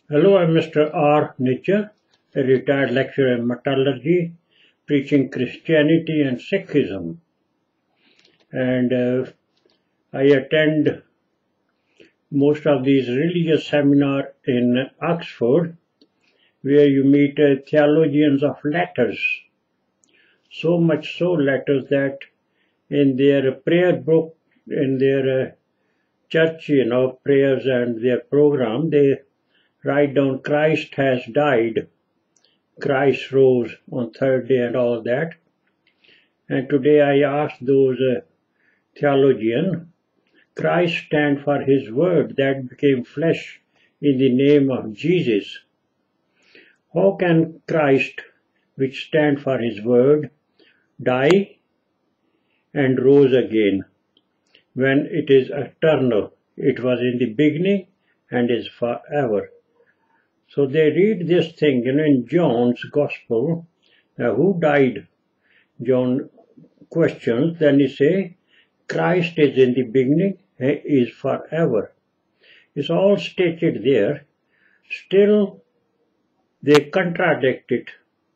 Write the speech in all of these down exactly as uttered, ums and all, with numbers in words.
Hello, I'm Mister R. Nichar, a retired lecturer in metallurgy, preaching Christianity and Sikhism. And uh, I attend most of these religious seminars in Oxford, where you meet uh, theologians of letters. So much so letters that in their prayer book, in their uh, church, you know, prayers and their program, they write down Christ has died, Christ rose on third day and all that. And today I asked those uh, theologians, Christ stand for his word that became flesh in the name of Jesus. How can Christ, which stand for his word, die and rose again when it is eternal? It was in the beginning and is forever. So they read this thing, you know, in John's Gospel, uh, who died? John questions, then he say, Christ is in the beginning, he is forever. It's all stated there. Still, they contradict it.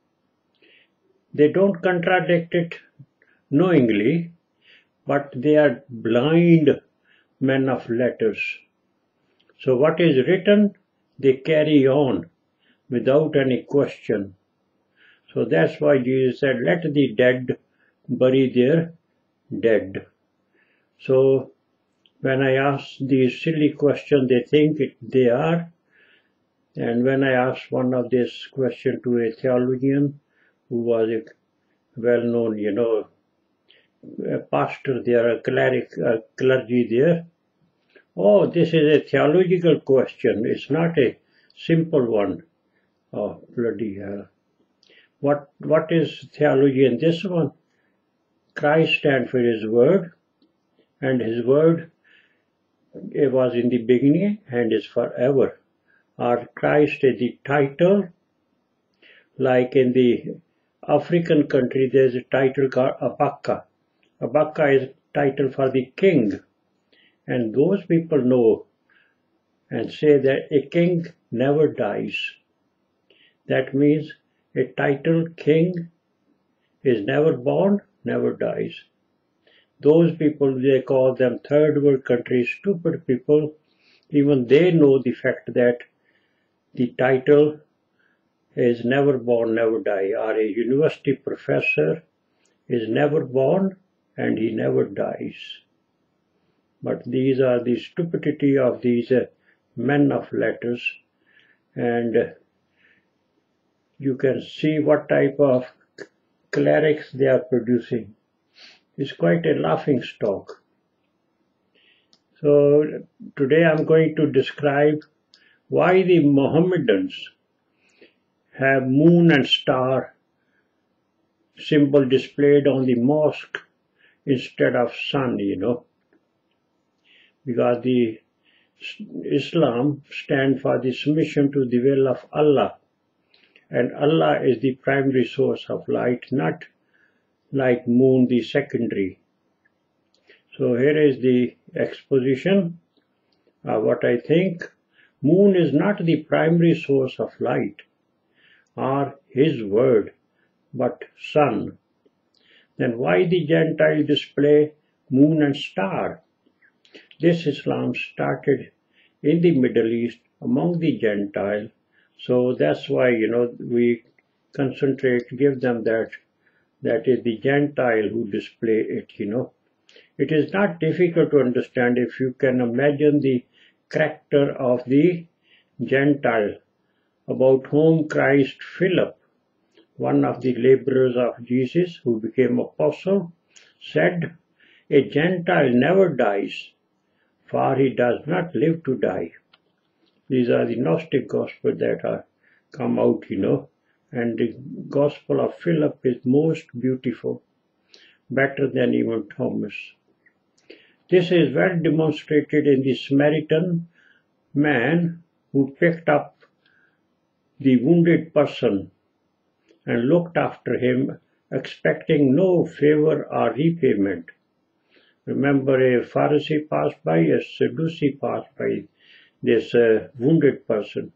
They don't contradict it knowingly, but they are blind men of letters. So what is written, they carry on without any question. So that's why Jesus said, let the dead bury their dead. So when I ask these silly questions, they think it, they are. And when I asked one of this question to a theologian who was a well-known, you know, a pastor there, a cleric, a clergy there, oh, this is a theological question. It's not a simple one. Oh, bloody hell. What, what is theology in this one? Christ stands for his word, and his word it was in the beginning and is forever. Or Christ is the title, like in the African country there's a title called Abaka. Abaka is a title for the king. And those people know and say that a king never dies. That means a title king is never born, never dies. Those people, they call them third world countries, stupid people. Even they know the fact that the title is never born, never die. Or a university professor is never born and he never dies. But these are the stupidity of these uh, men of letters, and uh, you can see what type of clerics they are producing. It's quite a laughing stock. So today I'm going to describe why the Mohammedans have moon and star symbol displayed on the mosque instead of sun, you know. Because the Islam stands for the submission to the will of Allah, and Allah is the primary source of light, not like moon the secondary. So here is the exposition of what I think. Moon is not the primary source of light or his word, but sun. Then why the Gentile display moon and star? This Islam started in the Middle East among the Gentiles, so that's why, you know, we concentrate, give them that, that is the Gentile who display it, you know. It is not difficult to understand if you can imagine the character of the Gentile about whom Christ Philip, one of the laborers of Jesus who became apostle, said, a Gentile never dies, for he does not live to die. These are the Gnostic Gospels that are come out, you know, and the Gospel of Philip is most beautiful, better than even Thomas. This is well demonstrated in the Samaritan man who picked up the wounded person and looked after him, expecting no favour or repayment. Remember, a Pharisee passed by, a Sadducee passed by this uh, wounded person.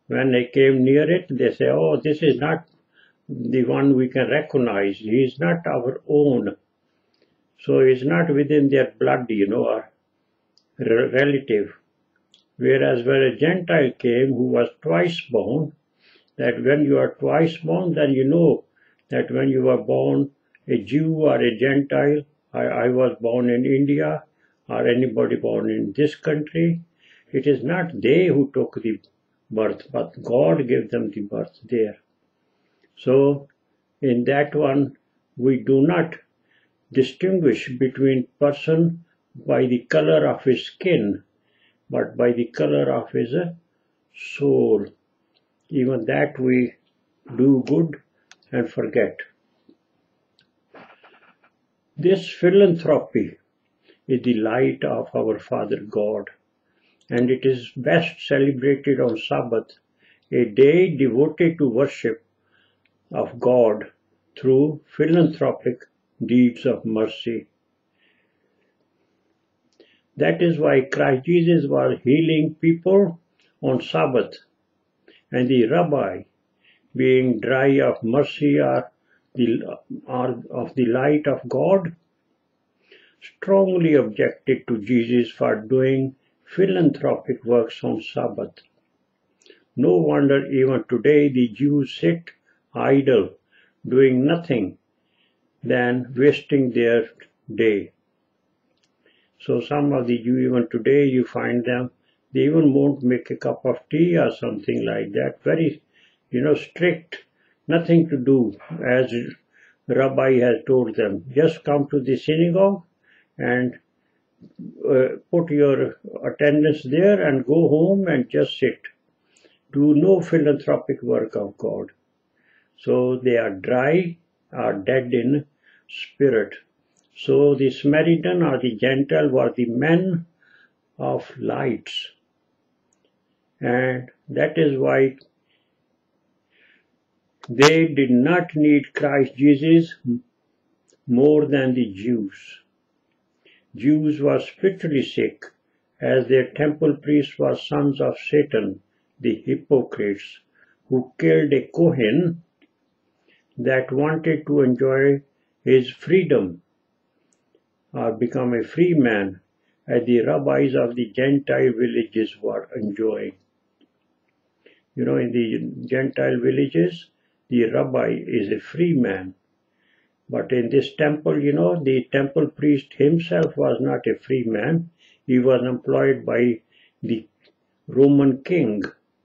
When they came near it, they say, oh, this is not the one we can recognize. He is not our own. So he is not within their blood, you know, or relative. Whereas when a Gentile came who was twice born, that when you are twice born, then you know that when you were born a Jew or a Gentile, I, I was born in India, or anybody born in this country, it is not they who took the birth, but God gave them the birth there. So in that one, we do not distinguish between person by the color of his skin, but by the color of his soul. Even that we do good and forget. This philanthropy is the light of our Father God, and it is best celebrated on Sabbath, a day devoted to worship of God through philanthropic deeds of mercy. That is why Christ Jesus was healing people on Sabbath, and the Rabbi, being dry of mercy or, the, or of the light of God, strongly objected to Jesus for doing philanthropic works on Sabbath. No wonder even today the Jews sit idle, doing nothing than wasting their day. So some of the Jews, even today you find them, they even won't make a cup of tea or something like that. Very, you know, strict, nothing to do, as Rabbi has told them. Just come to the synagogue and uh, put your attendance there and go home and just sit. Do no philanthropic work of God. So they are dry, are dead in spirit. So the Samaritan or the Gentile were the men of lights. And that is why they did not need Christ Jesus more than the Jews. Jews were spiritually sick, as their temple priests were sons of Satan, the hypocrites, who killed a Cohen that wanted to enjoy his freedom or become a free man, as the rabbis of the Gentile villages were enjoying. You know, in the Gentile villages, the rabbi is a free man. But in this temple, you know, the temple priest himself was not a free man. He was employed by the Roman king.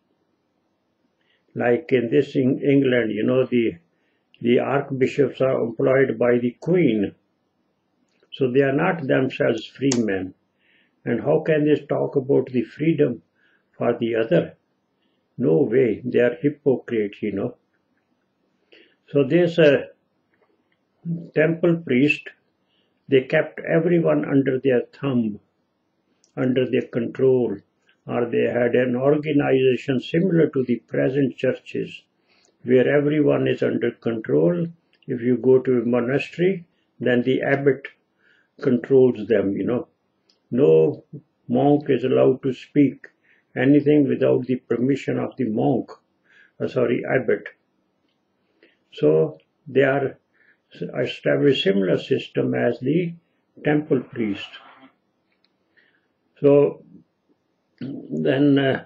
Like in this in England, you know, the, the archbishops are employed by the queen. So they are not themselves free men. And how can they talk about the freedom for the other? No way, they are hypocrites, you know. So this uh, temple priest, they kept everyone under their thumb, under their control, or they had an organization similar to the present churches, where everyone is under control. If you go to a monastery, then the abbot controls them, you know. No monk is allowed to speak anything without the permission of the monk, uh, sorry, abbot. So they are established similar system as the temple priest. So then uh,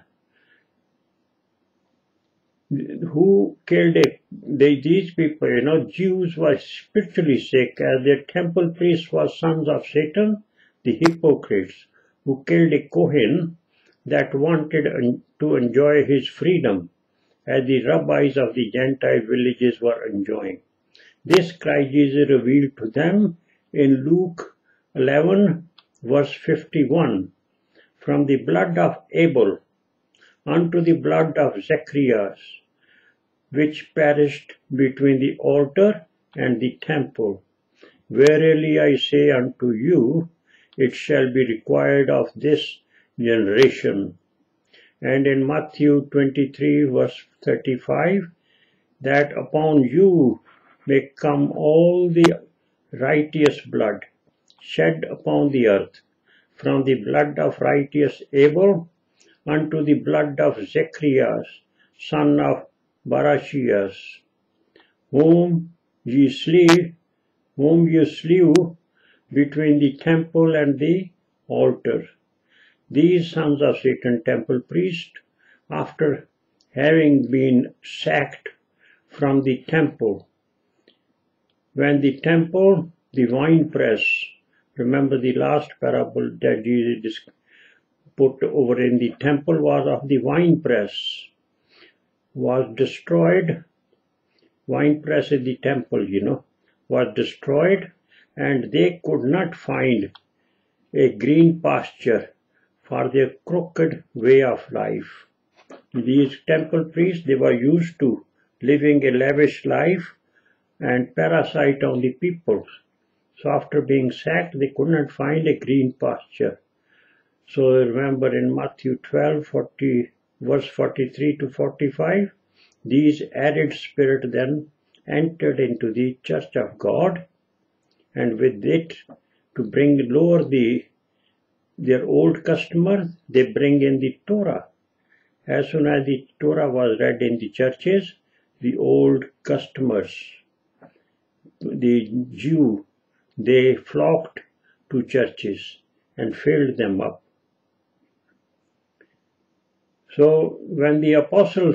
who killed it? They, these people, you know, Jews were spiritually sick, as their temple priests were sons of Satan, the hypocrites, who killed a Cohen that wanted to enjoy his freedom, as the rabbis of the Gentile villages were enjoying. This Christ Jesus revealed to them in Luke eleven, verse fifty-one, from the blood of Abel unto the blood of Zacharias, which perished between the altar and the temple. Verily I say unto you, it shall be required of this generation. And in Matthew twenty-three, verse thirty-five, that upon you may come all the righteous blood shed upon the earth, from the blood of righteous Abel unto the blood of Zacharias, son of Barachias, whom ye slew, whom you slew between the temple and the altar. These sons of Satan, temple priests, after having been sacked from the temple, when the temple, the winepress, remember the last parable that Jesus put over in the temple was of the winepress, was destroyed. Winepress is the temple, you know, was destroyed, and they could not find a green pasture for their crooked way of life. These temple priests, they were used to living a lavish life and parasite on the people. So after being sacked, they could not find a green pasture. So remember in Matthew twelve, forty, verse forty-three to forty-five, these arid spirit then entered into the church of God, and with it, to bring lower the their old customer, they bring in the Torah. As soon as the Torah was read in the churches, the old customers, the Jew, they flocked to churches and filled them up. So when the apostle,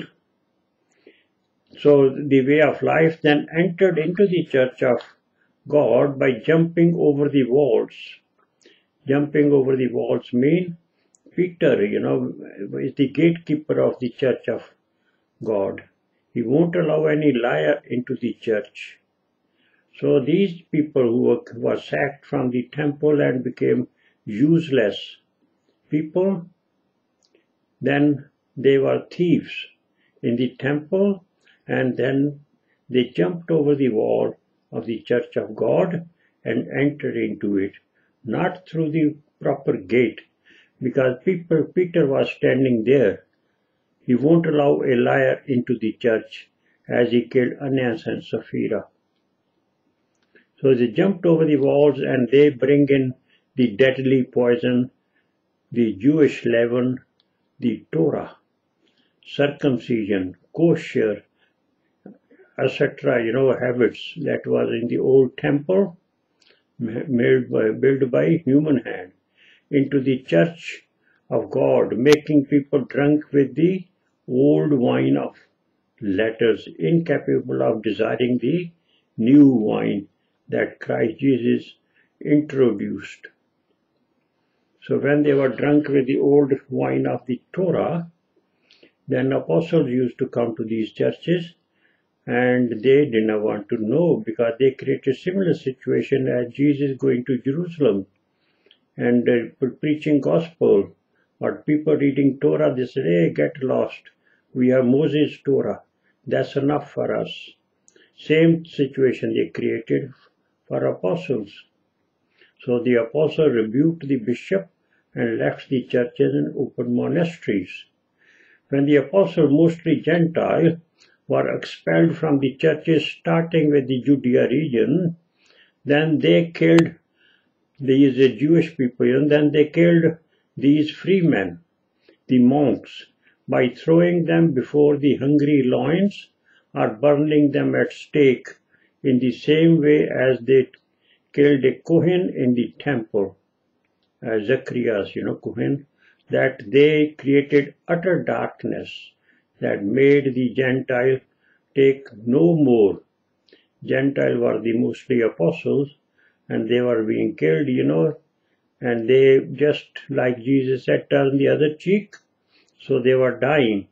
so the way of life then entered into the church of God by jumping over the walls. Jumping over the walls mean Peter, you know, is the gatekeeper of the church of God. He won't allow any liar into the church. So these people who were, were sacked from the temple and became useless people, then they were thieves in the temple, and then they jumped over the wall of the church of God and entered into it, not through the proper gate, because people, Peter was standing there. He won't allow a liar into the church, as he killed Ananias and Sapphira. So they jumped over the walls and they bring in the deadly poison, the Jewish leaven, the Torah, circumcision, kosher, et cetera, you know, habits that was in the old temple, made by, built by human hand, into the church of God, making people drunk with the old wine of letters, incapable of desiring the new wine that Christ Jesus introduced. So when they were drunk with the old wine of the Torah, then apostles used to come to these churches, and they didn't want to know, because they created a similar situation as Jesus going to Jerusalem and uh, preaching gospel, or people reading Torah. They said, hey, get lost, we have Moses' Torah, that's enough for us. Same situation they created for apostles. So the apostle rebuked the bishop and left the churches and opened monasteries. When the apostle, mostly Gentile, were expelled from the churches, starting with the Judea region, then they killed these uh, Jewish people, and then they killed these freemen, the monks, by throwing them before the hungry lions or burning them at stake, in the same way as they killed a Cohen in the temple, uh, ZACHARIAS, you know, Cohen, that they created utter darkness that made the Gentile take no more. Gentiles were the mostly apostles, and they were being killed, you know, and they, just like Jesus said, turn the other cheek. So they were dying,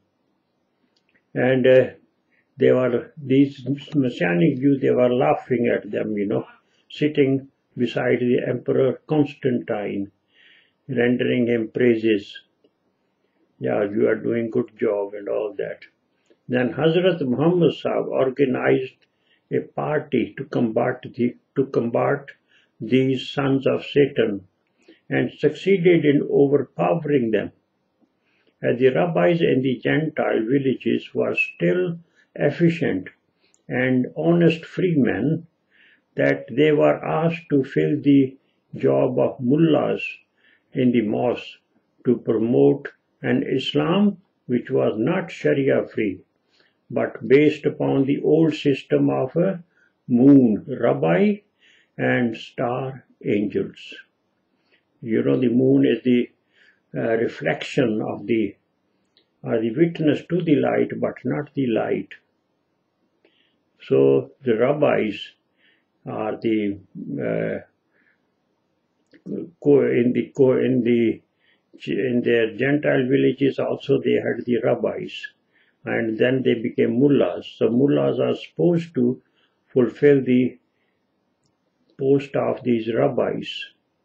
and uh, they were, these Messianic Jews, they were laughing at them, you know, sitting beside the Emperor Constantine, rendering him praises. Yeah, you are doing good job and all that. Then Hazrat Mohammed Sahib organized a party to combat the to combat these sons of Satan, and succeeded in overpowering them. As the rabbis in the Gentile villages were still efficient and honest freemen, that they were asked to fill the job of mullahs in the mosque to promote an Islam which was not Sharia-free, but based upon the old system of a moon, Rabbi, and star angels. You know, the moon is the uh, reflection of the, or the witness to the light, but not the light. So the rabbis are the uh, in the in the in their Gentile villages also they had the rabbis, and then they became mullahs. So mullahs are supposed to fulfill the post of these rabbis.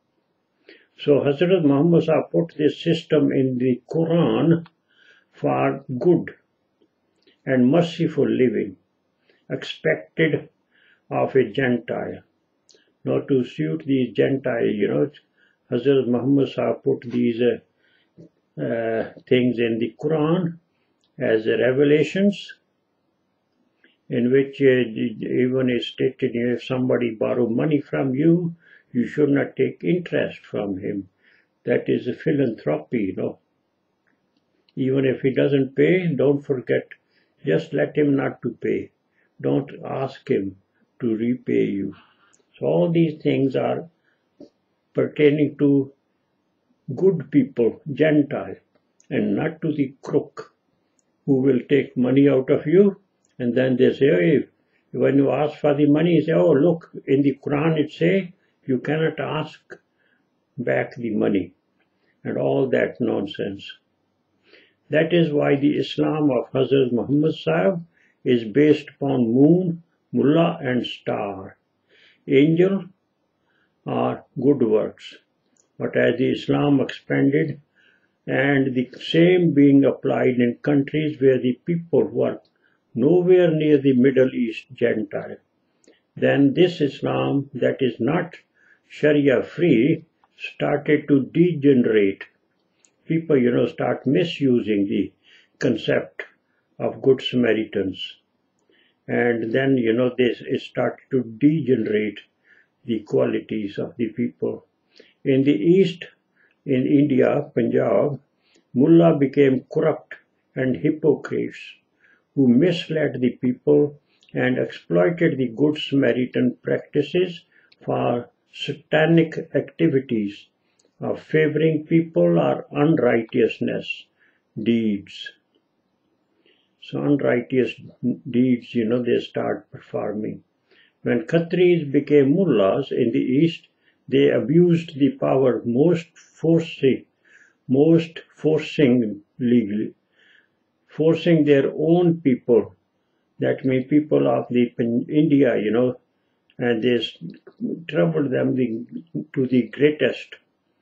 So Hazrat Mohammed Sahib put this system in the Quran for good and merciful living, expected of a Gentile. Now to suit these Gentiles, you know, Hazrat Mohammed Sahib put these uh, uh, things in the Quran as uh, revelations, in which uh, even is stated, if somebody borrow money from you, you should not take interest from him. That is a philanthropy, you know. Even if he doesn't pay, don't forget, just let him not to pay. Don't ask him to repay you. So all these things are pertaining to good people, Gentile, and not to the crook who will take money out of you, and then they say, hey, when you ask for the money, you say, oh, look, in the Quran it says you cannot ask back the money, and all that nonsense. That is why the Islam of Hazrat Mohammed Sahib is based upon moon, mullah, and star. Angel are good works, but as the Islam expanded, and the same being applied in countries where the people were nowhere near the Middle East Gentile, then this Islam that is not Sharia-free started to degenerate. People, you know, start misusing the concept of Good Samaritans. And then, you know, they start to degenerate the qualities of the people. In the East, in India, Punjab, Mullah became corrupt and hypocrites who misled the people and exploited the Good Samaritan practices for satanic activities of favoring people or unrighteousness deeds. So unrighteous deeds, you know, they start performing. When Khatris became Mullahs in the East, they abused the power most forcing, most forcing legally, forcing their own people, that means people of the India, you know, and they troubled them the, to the greatest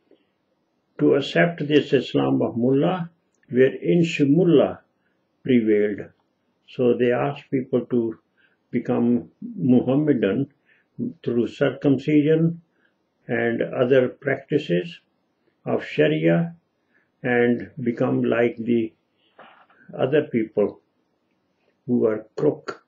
to accept this Islam of Mullah, where INSHMULLAH prevailed. So they asked people to become Mohammedan through circumcision and other practices of Sharia and become like the other people who were crook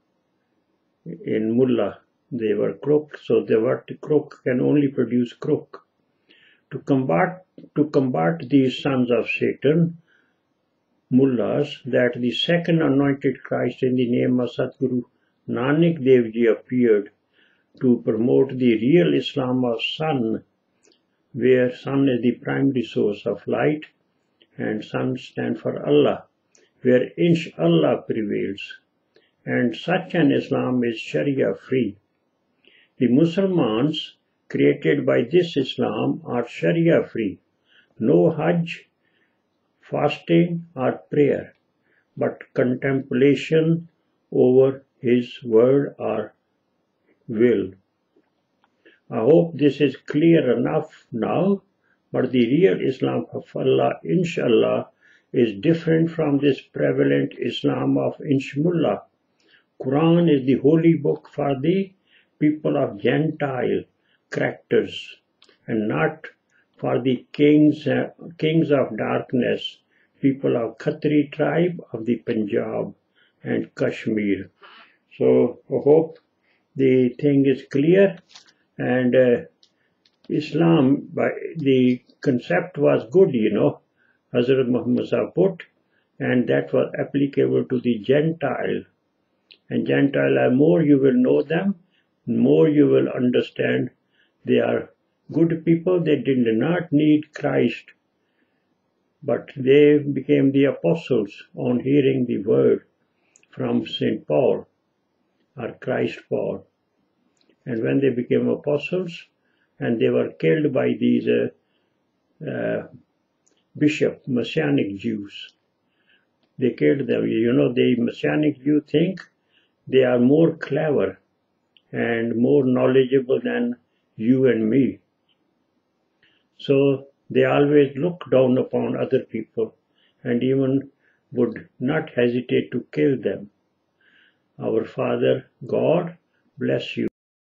in Mullah. They were crook, so the word crook can only produce crook. To combat, to combat these sons of Satan, Mullahs, that the second anointed Christ in the name of Satguru Nanak Dev Ji appeared to promote the real Islam of Sun, where Sun is the primary source of light and Sun stand for Allah, where Inshallah prevails, and such an Islam is Sharia-free. The Muslims created by this Islam are Sharia-free, no Hajj, fasting or prayer, but contemplation over His word or will. I hope this is clear enough now, but the real Islam of Allah, Inshallah, is different from this prevalent Islam of INSHMULLAH. Quran is the holy book for the people of Gentile characters and not for the kings, uh, kings of darkness, people of Khatri tribe of the Punjab and Kashmir. So I hope the thing is clear, and uh, Islam, by the concept was good, you know. Hazrat Mohammed Sahib put and that was applicable to the Gentile. And Gentile, the more you will know them, more you will understand they are good people. They did not need Christ, but they became the apostles on hearing the word from Saint Paul or Christ Paul. And when they became apostles and they were killed by these uh, uh, bishop, Messianic Jews, they killed them. You know, the Messianic Jews think they are more clever and more knowledgeable than you and me. So they always look down upon other people and even would not hesitate to kill them. Our Father, God, bless you.